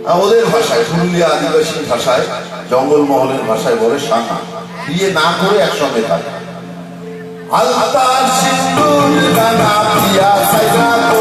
ওদের ভাষায়, পুরুলিয়া আদিবাসী ভাষায়, জঙ্গলমহলের ভাষায় বলে সাঙ্গা। বিয়ে না করে একসঙ্গে থাকে। আলতার সিন্দুর রাঙা পিয়া সাইরা